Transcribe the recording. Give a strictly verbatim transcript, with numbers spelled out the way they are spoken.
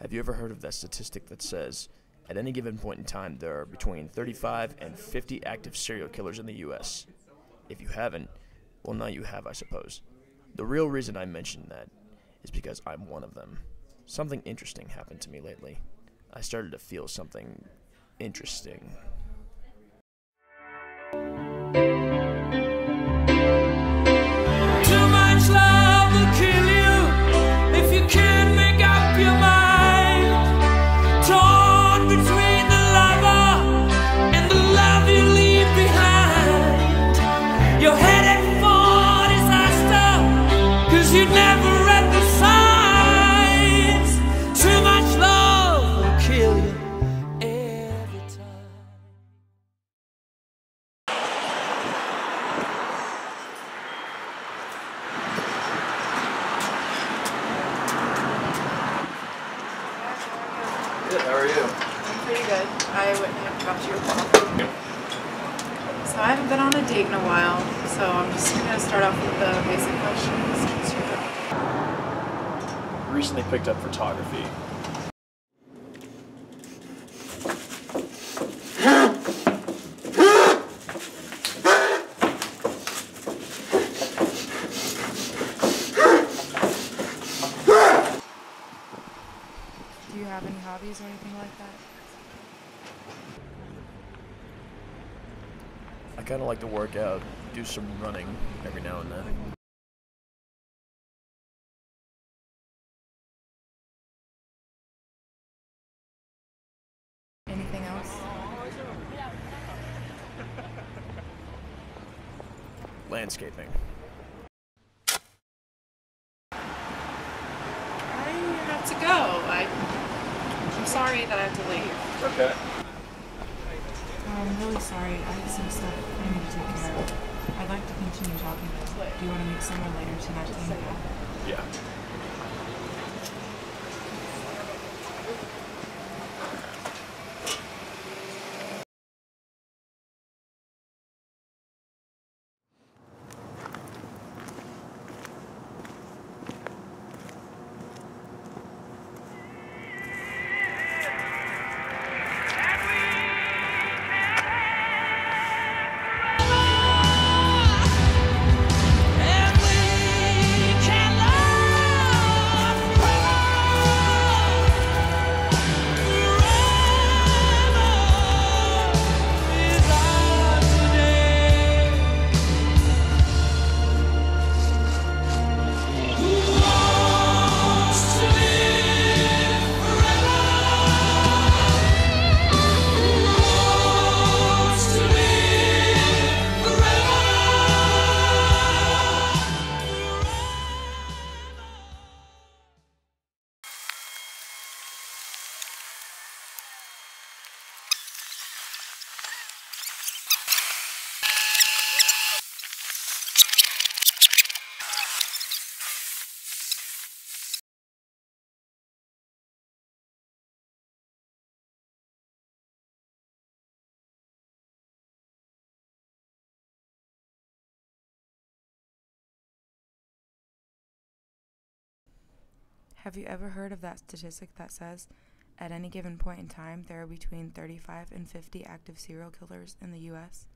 Have you ever heard of that statistic that says, at any given point in time, there are between thirty-five and fifty active serial killers in the U S? If you haven't, well, now you have, I suppose. The real reason I mention that is because I'm one of them. Something interesting happened to me lately. I started to feel something interesting. Too much love will kill you if you can't make up your mind. Torn between the lover and the love you leave behind. You're headed for disaster, cause you never read the signs. Too much love will kill you every time. Good, how are you? I'm pretty good. I went and got your coffee. So I haven't been on a date in a while, so I'm just going to start off with the basic questions. What's your job? Recently picked up photography. Do you have any hobbies or anything like that? I kind of like to work out, do some running every now and then. Anything else? Landscaping. I have to go. I, I'm sorry that I have to leave. Okay. I'm really sorry. I have some stuff I need to take care of. I'd like to continue talking though. Do you want to meet somewhere later tonight to hang out? Yeah. And we can love forever without today. Who wants to live forever? Who wants to live forever? Have you ever heard of that statistic that says, at any given point in time, there are between thirty-five and fifty active serial killers in the U S?